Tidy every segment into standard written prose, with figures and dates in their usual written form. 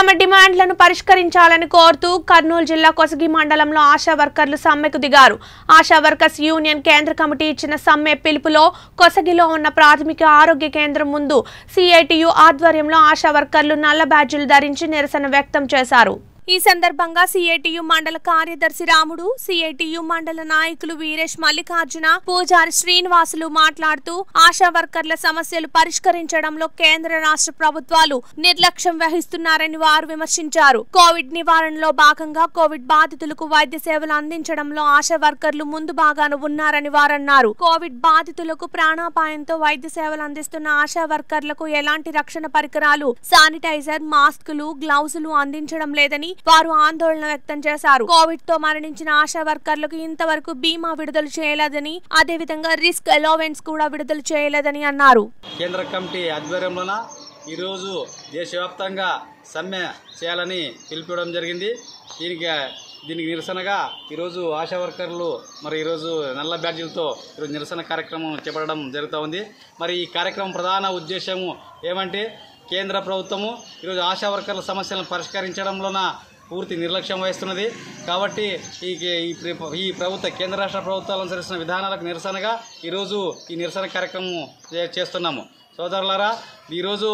తమ డిమాండ్లను పరిష్కరించాలని కోరుతూ కర్నూలు జిల్లా కొసగి మండలంలో ఆశా వర్కర్లు సమ్మెకు దిగారు. ఆశా వర్కర్స్ యూనియన్ కేంద్ర కమిటీ ఇచ్చిన సమ్మె పిలుపులో కొసగిలో ఉన్న ప్రాథమిక ఆరోగ్య కేంద్రం ముందు సిఐటియు ఆధ్వర్యంలో ఆశా వర్కర్లు నల్ల బ్యాడ్జీలు ధరించి నిరసన వ్యక్తం చేశారు. ఈ సందర్భంగా సిఐటియు మండల కార్యదర్శి రాముడు, సిఐటియు మండల నాయకులు వీరేష్, మల్లికార్జున, పూజారి శ్రీనివాసులు మాట్లాడుతూ ఆశా వర్కర్ల సమస్యలు పరిష్కరించడంలో కేంద్ర రాష్ట్ర ప్రభుత్వాలు నిర్లక్ష్యం వహిస్తున్నారని వారు విమర్శించారు. కోవిడ్ నివారణలో భాగంగా కోవిడ్ బాధితులకు వైద్య సేవలు అందించడంలో ఆశా వర్కర్లు ముందు భాగాన ఉన్నారని వారన్నారు. కోవిడ్ బాధితులకు ప్రాణాపాయంతో వైద్య సేవలు అందిస్తున్న ఆశా వర్కర్లకు ఎలాంటి రక్షణ పరికరాలు, శానిటైజర్, మాస్కులు, గ్లౌజులు అందించడం లేదని వారు ఆందోళన వ్యక్తం చేశారు. కోవిడ్ తో మరణించిన ఆశా వర్కర్లకు ఇంతవరకు బీమా విడుదల చేయలేదని, అదేవిధంగా రిస్క్ అలవెన్స్ కూడా విడుదల చేయలేదని అన్నారు. కేంద్ర కమిటీ ఆధ్వర్యంలోన ఈరోజు దేశవ్యాప్తంగా సమ్మె చేయాలని పిలుపుకోవడం జరిగింది. దీనికి నిరసనగా ఈరోజు ఆశా వర్కర్లు ఈరోజు నల్ల బ్యాడ్జీలతో ఈరోజు నిరసన కార్యక్రమం చేపట్టడం జరుగుతూ ఉంది. మరి ఈ కార్యక్రమం ప్రధాన ఉద్దేశము ఏమంటే కేంద్ర ప్రభుత్వము ఈరోజు ఆశా వర్కర్ల సమస్యలను పరిష్కరించడంలోన పూర్తి నిర్లక్ష్యం వహిస్తున్నది. కాబట్టి ఈ ప్రభుత్వ కేంద్ర రాష్ట్ర ప్రభుత్వాలు అనుసరిస్తున్న విధానాలకు నిరసనగా ఈరోజు ఈ నిరసన కార్యక్రమం చేస్తున్నాము. సోదరులారా, ఈరోజు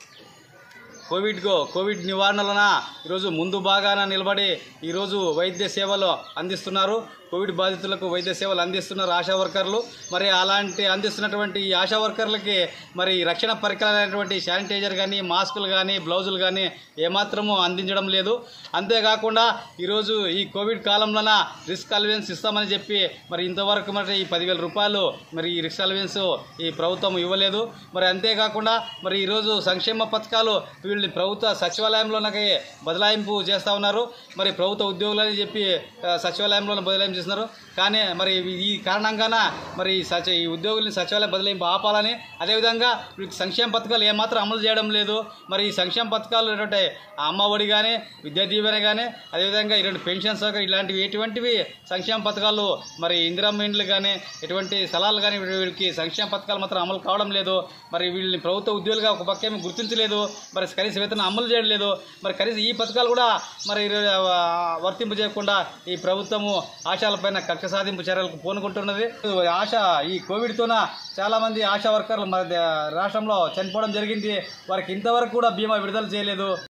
కోవిడ్ నివారణలోన ఈరోజు ముందు భాగాన నిలబడి ఈరోజు వైద్య సేవలు అందిస్తున్నారు. కోవిడ్ బాధితులకు వైద్య సేవలు అందిస్తున్నారు ఆశా వర్కర్లు. మరి అలాంటి అందిస్తున్నటువంటి ఈ ఆశా వర్కర్లకి రక్షణ పరికరాలైనటువంటి శానిటైజర్ కానీ, మాస్కులు కానీ, బ్లౌజులు కానీ ఏమాత్రము అందించడం లేదు. అంతేకాకుండా ఈరోజు ఈ కోవిడ్ కాలంలోన రిస్క్ అలవెన్స్ ఇస్తామని చెప్పి ఇంతవరకు ఈ 10,000 రూపాయలు ఈ రిస్క్ అలవెన్స్ ఈ ప్రభుత్వం ఇవ్వలేదు. అంతేకాకుండా ఈరోజు సంక్షేమ పథకాలు వీళ్ళు ప్రభుత్వ సచివాలయంలోనకి బదలాయింపు చేస్తూ ఉన్నారు. ప్రభుత్వ ఉద్యోగులని చెప్పి సచివాలయంలో బదలాయింపు చేస్తున్నారు. కానీ ఈ కారణంగాన ఈ ఉద్యోగుల్ని సచివాలయం బదలాయింపు ఆపాలని, అదేవిధంగా వీళ్ళకి సంక్షేమ పథకాలు ఏమాత్రం అమలు చేయడం లేదు. ఈ సంక్షేమ పథకాలు ఏంటంటే అమ్మ ఒడి కానీ, విద్యా దీవెన కానీ, అదేవిధంగా ఇటువంటి పెన్షన్స్ ఇలాంటివి ఎటువంటివి సంక్షేమ పథకాలు ఇందిరమ్మ ఇండ్లు కానీ, ఎటువంటి స్థలాలు కానీ వీళ్ళకి సంక్షేమ పథకాలు మాత్రం అమలు కావడం లేదు. వీళ్ళని ప్రభుత్వ ఉద్యోగులుగా ఒక పక్కేమీ గుర్తించలేదు. కనీస వేతనం అమలు చేయడం లేదు. కనీసం ఈ పథకాలు కూడా వర్తింపు చేయకుండా ఈ ప్రభుత్వము ఆశాలపైన కక్ష సాధింపు చర్యలకు పూనుకుంటున్నది. ఈ కోవిడ్తోన చాలామంది ఆశా వర్కర్లు రాష్ట్రంలో చనిపోవడం జరిగింది. వారికి ఇంతవరకు కూడా బీమా విడుదల చేయలేదు.